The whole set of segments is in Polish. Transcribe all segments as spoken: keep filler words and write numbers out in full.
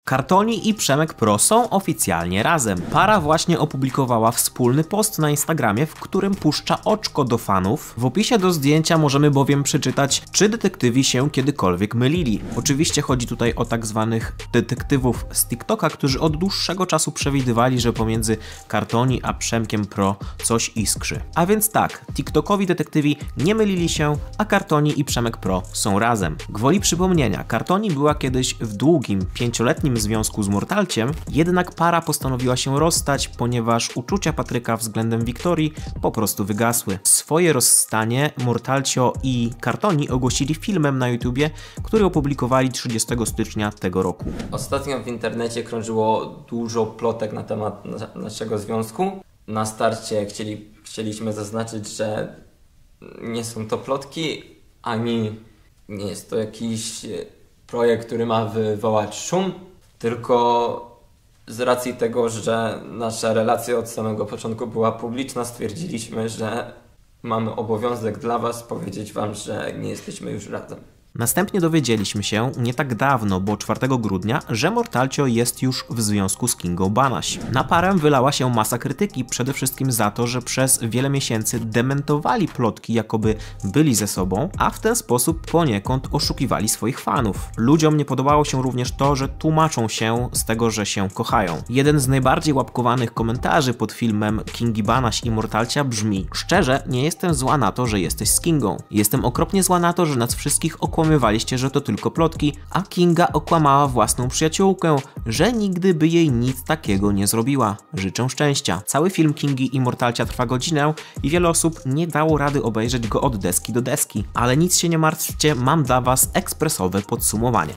Kartoni i Przemek Pro są oficjalnie razem. Para właśnie opublikowała wspólny post na Instagramie, w którym puszcza oczko do fanów. W opisie do zdjęcia możemy bowiem przeczytać, czy detektywi się kiedykolwiek mylili. Oczywiście chodzi tutaj o tak zwanych detektywów z TikToka, którzy od dłuższego czasu przewidywali, że pomiędzy Kartoni a Przemkiem Pro coś iskrzy. A więc tak, TikTokowi detektywi nie mylili się, a Kartoni i Przemek Pro są razem. Gwoli przypomnienia, Kartoni była kiedyś w długim, pięcioletnim związku z Mortalciem, jednak para postanowiła się rozstać, ponieważ uczucia Patryka względem Wiktorii po prostu wygasły. Swoje rozstanie Mortalcio i Kartoni ogłosili filmem na YouTubie, który opublikowali trzydziestego stycznia tego roku. Ostatnio w internecie krążyło dużo plotek na temat naszego związku. Na starcie chcieli, chcieliśmy zaznaczyć, że nie są to plotki, ani nie jest to jakiś projekt, który ma wywołać szum, tylko z racji tego, że nasza relacja od samego początku była publiczna, stwierdziliśmy, że mamy obowiązek dla Was powiedzieć Wam, że nie jesteśmy już razem. Następnie dowiedzieliśmy się, nie tak dawno, bo czwartego grudnia, że Mortalcio jest już w związku z Kingą Banaś. Na parę wylała się masa krytyki, przede wszystkim za to, że przez wiele miesięcy dementowali plotki, jakoby byli ze sobą, a w ten sposób poniekąd oszukiwali swoich fanów. Ludziom nie podobało się również to, że tłumaczą się z tego, że się kochają. Jeden z najbardziej łapkowanych komentarzy pod filmem Kingi Banaś i Mortalcia brzmi: szczerze, nie jestem zła na to, że jesteś z Kingą. Jestem okropnie zła na to, że nas wszystkich okłamywaliście, Okłamywaliście, że to tylko plotki, a Kinga okłamała własną przyjaciółkę, że nigdy by jej nic takiego nie zrobiła. Życzę szczęścia. Cały film Kingi i Mortalcia trwa godzinę i wiele osób nie dało rady obejrzeć go od deski do deski. Ale nic się nie martwcie, mam dla Was ekspresowe podsumowanie.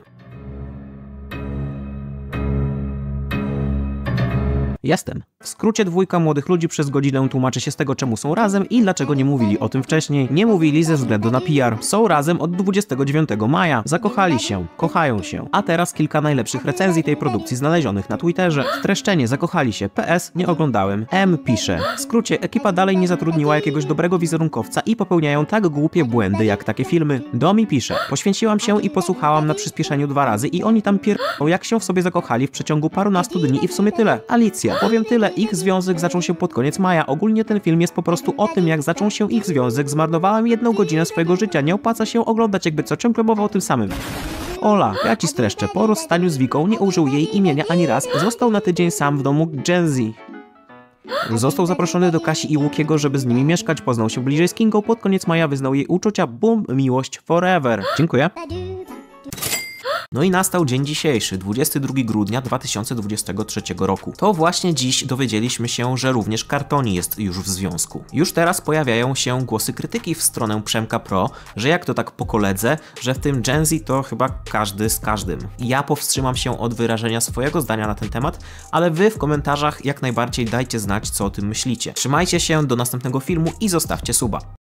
Jestem. W skrócie, dwójka młodych ludzi przez godzinę tłumaczy się z tego, czemu są razem i dlaczego nie mówili o tym wcześniej. Nie mówili ze względu na P R. Są razem od dwudziestego dziewiątego maja. Zakochali się. Kochają się. A teraz kilka najlepszych recenzji tej produkcji znalezionych na Twitterze. Streszczenie: zakochali się. P S nie oglądałem. M pisze: w skrócie, ekipa dalej nie zatrudniła jakiegoś dobrego wizerunkowca i popełniają tak głupie błędy jak takie filmy. Domi pisze: poświęciłam się i posłuchałam na przyspieszeniu dwa razy i oni tam pier... jak się w sobie zakochali w przeciągu parunastu dni i w sumie tyle. Alicja: powiem tyle, ich związek zaczął się pod koniec maja. Ogólnie ten film jest po prostu o tym, jak zaczął się ich związek. Zmarnowałam jedną godzinę swojego życia. Nie opłaca się oglądać, jakby co, ciągle mowa o tym samym. Ola: ja ci streszczę. Po rozstaniu z Wiką nie użył jej imienia ani raz. Został na tydzień sam w domu Gen Z. Został zaproszony do Kasi i Łukiego, żeby z nimi mieszkać. Poznał się bliżej z Kingą. Pod koniec maja wyznał jej uczucia. Boom, miłość forever. Dziękuję. No i nastał dzień dzisiejszy, dwudziestego drugiego grudnia dwa tysiące dwudziestego trzeciego roku. To właśnie dziś dowiedzieliśmy się, że również Kartoni jest już w związku. Już teraz pojawiają się głosy krytyki w stronę Przemka Pro, że jak to tak po koledze, że w tym Gen Z to chyba każdy z każdym. Ja powstrzymam się od wyrażenia swojego zdania na ten temat, ale wy w komentarzach jak najbardziej dajcie znać, co o tym myślicie. Trzymajcie się, do następnego filmu i zostawcie suba.